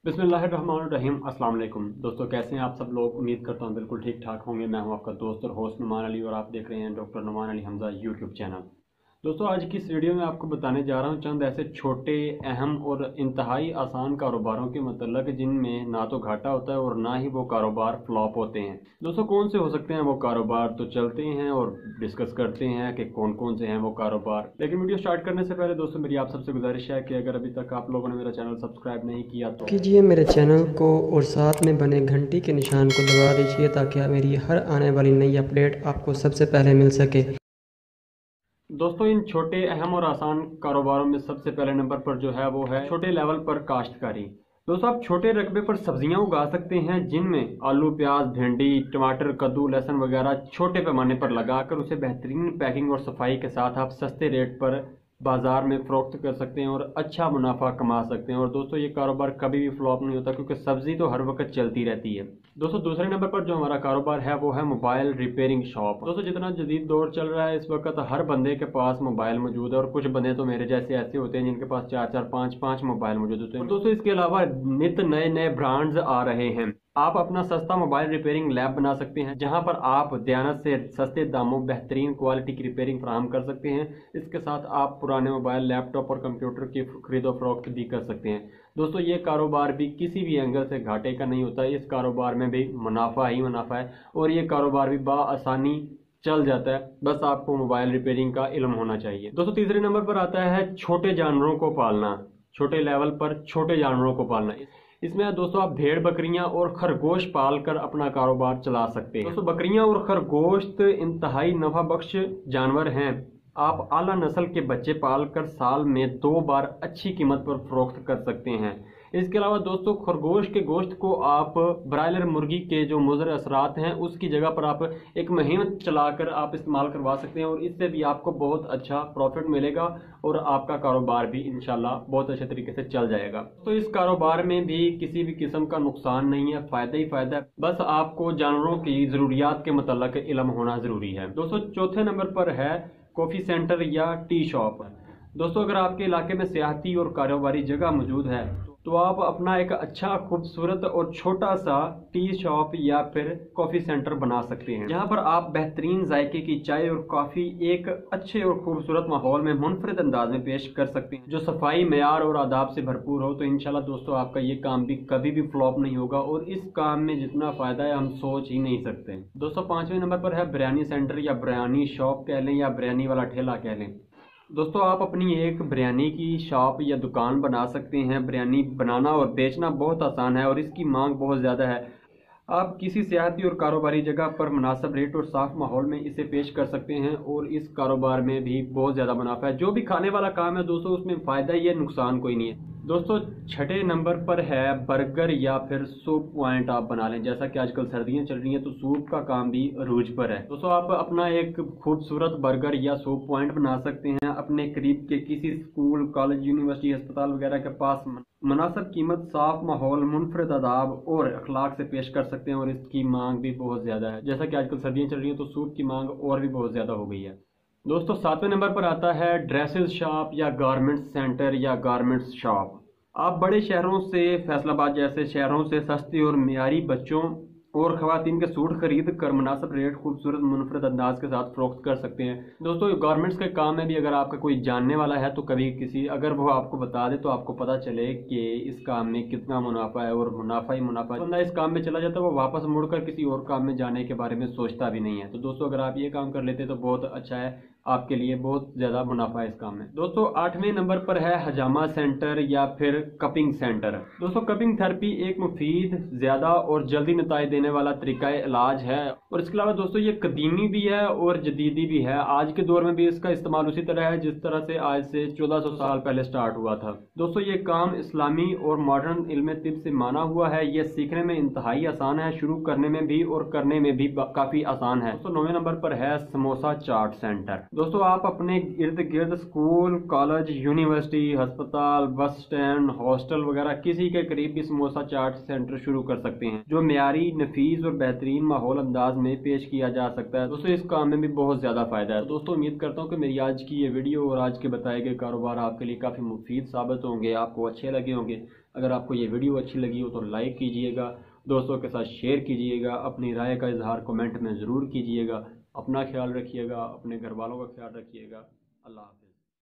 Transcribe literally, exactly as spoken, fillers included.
बिस्मिल्लाहिर्रहमानिर्रहीम। अस्सलाम वालेकुम दोस्तों, कैसे हैं आप सब लोग। उम्मीद करता हूं बिल्कुल ठीक ठाक होंगे। मैं हूं आपका दोस्त और होस्ट नुमान अली और आप देख रहे हैं doctor Noman Ali Hamza YouTube channel. दोस्तों, आज की इस वीडियो में आपको बताने जा रहा हूं चंद ऐसे छोटे, अहम और इंतहाई आसान कारोबारों के मतलब जिनमें ना तो घाटा होता है और ना ही वो कारोबार फ्लॉप होते हैं। दोस्तों, कौन से हो सकते हैं वो कारोबार, तो चलते हैं और डिस्कस करते हैं कि कौन कौन से हैं वो कारोबार। लेकिन वीडियो स्टार्ट करने से पहले दोस्तों मेरी आप सबसे गुजारिश है कि अगर अभी तक आप लोगों ने मेरा चैनल सब्सक्राइब नहीं किया तो कीजिए मेरे चैनल को और साथ में बने घंटी के निशान को दबा दीजिए ताकि मेरी हर आने वाली नई अपडेट आपको सबसे पहले मिल सके। दोस्तों, इन छोटे, अहम और आसान कारोबारों में सबसे पहले नंबर पर जो है वो है छोटे लेवल पर काश्तकारी। दोस्तों, आप छोटे रकबे पर सब्जियां उगा सकते हैं जिनमें आलू, प्याज, भिंडी, टमाटर, कद्दू, लहसुन वगैरह छोटे पैमाने पर लगाकर उसे बेहतरीन पैकिंग और सफाई के साथ आप सस्ते रेट पर बाजार में फरोख्त कर सकते हैं और अच्छा मुनाफा कमा सकते हैं। और दोस्तों, ये कारोबार कभी भी फ्लॉप नहीं होता क्योंकि सब्जी तो हर वक्त चलती रहती है। दोस्तों, दूसरे नंबर पर जो हमारा कारोबार है वो है मोबाइल रिपेयरिंग शॉप। दोस्तों, जितना जदीद दौर चल रहा है इस वक्त हर बंदे के पास मोबाइल मौजूद है और कुछ बंदे तो मेरे जैसे ऐसे होते हैं जिनके पास चार चार पाँच पाँच मोबाइल मौजूद होते हैं। दोस्तों, इसके अलावा नित नए नए ब्रांड्स आ रहे हैं। आप अपना सस्ता मोबाइल रिपेयरिंग लैब बना सकते हैं जहां पर आप दयानत से सस्ते दामों बेहतरीन क्वालिटी की रिपेयरिंग फराहम कर सकते हैं। इसके साथ आप पुराने मोबाइल, लैपटॉप और कंप्यूटर की खरीदो फरोख्त भी कर सकते हैं। दोस्तों, ये कारोबार भी किसी भी एंगल से घाटे का नहीं होता है। इस कारोबार में भी मुनाफा ही मुनाफा है और ये कारोबार भी बआसानी चल जाता है, बस आपको मोबाइल रिपेयरिंग का इल्म होना चाहिए। दोस्तों, तीसरे नंबर पर आता है छोटे जानवरों को पालना। छोटे लेवल पर छोटे जानवरों को पालना, इसमें दोस्तों आप भेड़, बकरियां और खरगोश पाल कर अपना कारोबार चला सकते हैं। दोस्तों, बकरियां और खरगोश इंतहाई नफा बख्श जानवर हैं। आप आला नस्ल के बच्चे पाल कर साल में दो बार अच्छी कीमत पर फरोख्त कर सकते हैं। इसके अलावा दोस्तों, खरगोश के गोश्त को आप ब्रायलर मुर्गी के जो मुज़र असरात हैं उसकी जगह पर आप एक मुहिम चलाकर आप इस्तेमाल करवा सकते हैं और इससे भी आपको बहुत अच्छा प्रॉफिट मिलेगा और आपका कारोबार भी इंशाल्लाह बहुत अच्छे तरीके से चल जाएगा। तो इस कारोबार में भी किसी भी किस्म का नुकसान नहीं है, फ़ायदा ही फ़ायदा है। बस आपको जानवरों की ज़रूरियात के मतलब इल्म होना ज़रूरी है। दोस्तों, चौथे नंबर पर है कॉफ़ी सेंटर या टी शॉप। दोस्तों, अगर आपके इलाके में सियाहती और कारोबारी जगह मौजूद है तो आप अपना एक अच्छा, खूबसूरत और छोटा सा टी शॉप या फिर कॉफ़ी सेंटर बना सकते हैं जहां पर आप बेहतरीन जायके की चाय और कॉफ़ी एक अच्छे और खूबसूरत माहौल में मुनफरिद अंदाज में पेश कर सकते हैं जो सफाई, मेयार और आदाब से भरपूर हो। तो इंशाल्लाह दोस्तों, आपका ये काम भी कभी भी फ्लॉप नहीं होगा और इस काम में जितना फ़ायदा है हम सोच ही नहीं सकते। दोस्तों, पाँचवें नंबर पर है बिरयानी सेंटर या बिरयानी शॉप कह लें या बिरयानी वाला ठेला कह लें। दोस्तों, आप अपनी एक बिरयानी की शॉप या दुकान बना सकते हैं। बिरयानी बनाना और बेचना बहुत आसान है और इसकी मांग बहुत ज़्यादा है। आप किसी सियाहती और कारोबारी जगह पर मुनासिब रेट और साफ माहौल में इसे पेश कर सकते हैं और इस कारोबार में भी बहुत ज़्यादा मुनाफा है। जो भी खाने वाला काम है दोस्तों, उसमें फ़ायदा ही है, नुकसान कोई नहीं है। दोस्तों, छठे नंबर पर है बर्गर या फिर सूप पॉइंट आप बना लें। जैसा कि आजकल सर्दियां चल रही हैं तो सूप का काम भी अरूज पर है। दोस्तों, आप अपना एक खूबसूरत बर्गर या सूप पॉइंट बना सकते हैं अपने करीब के किसी स्कूल, कॉलेज, यूनिवर्सिटी, अस्पताल वगैरह के पास। मुनासिब कीमत, साफ माहौल, मुनफरिद आदाब और अखलाक से पेश कर सकते हैं और इसकी मांग भी बहुत ज़्यादा है। जैसा कि आजकल सर्दियाँ चल रही हैं तो सूप की मांग और भी बहुत ज़्यादा हो गई है। दोस्तों, सातवें नंबर पर आता है ड्रेसेस शॉप या गारमेंट्स सेंटर या गारमेंट्स शॉप। आप बड़े शहरों से, फैसलाबाद जैसे शहरों से सस्ती और मियारी बच्चों और ख़वातीन के सूट खरीद कर मुनासिब रेट, खूबसूरत, मुनफरद अंदाज के साथ फरोख्त कर सकते हैं। दोस्तों, गारमेंट्स के काम में भी अगर आपका कोई जानने वाला है तो कभी किसी अगर वो आपको बता दे तो आपको पता चले कि इस काम में कितना मुनाफा है और मुनाफा ही मुनाफा है। बंदा इस काम में चला जाता है, वो वापस मुड़कर किसी और काम में जाने के बारे में सोचता भी नहीं है। तो दोस्तों, अगर आप ये काम कर लेते तो बहुत अच्छा है, आपके लिए बहुत ज़्यादा मुनाफा है इस काम में। दोस्तों, आठवें नंबर पर है हजामा सेंटर या फिर कपिंग सेंटर। दोस्तों, कपिंग थेरेपी एक मुफीद, ज़्यादा और जल्दी नताइज देने वाला तरीका इलाज है और इसके अलावा दोस्तों ये कदीमी भी है और जदीदी भी है। आज के दौर में भी इसका इस्तेमाल उसी तरह है जिस तरह से आज से चौदह सौ साल पहले स्टार्ट हुआ था। दोस्तों, ये काम इस्लामी और मॉडर्न इल्म तिब से माना हुआ है। ये सीखने में इंतहाई आसान है, शुरू करने में भी और करने में भी काफ़ी आसान है। दोस्तों, नौवें नंबर पर है समोसा चाट सेंटर। दोस्तों, आप अपने इर्द गिर्द स्कूल, कॉलेज, यूनिवर्सिटी, अस्पताल, बस स्टैंड, हॉस्टल वगैरह किसी के करीब भी समोसा चाट सेंटर शुरू कर सकते हैं जो मियारी, नफीस और बेहतरीन माहौल अंदाज में पेश किया जा सकता है। दोस्तों, इस काम में भी बहुत ज़्यादा फ़ायदा है। दोस्तों, उम्मीद करता हूँ कि मेरी आज की ये वीडियो और आज के बताए गए कारोबार आपके लिए काफ़ी मुफीद साबित होंगे, आपको अच्छे लगे होंगे। अगर आपको ये वीडियो अच्छी लगी हो तो लाइक कीजिएगा, दोस्तों के साथ शेयर कीजिएगा, अपनी राय का इजहार कमेंट में ज़रूर कीजिएगा। अपना ख्याल रखिएगा, अपने घर वालों का ख्याल रखिएगा। अल्लाह हाफ़िज़।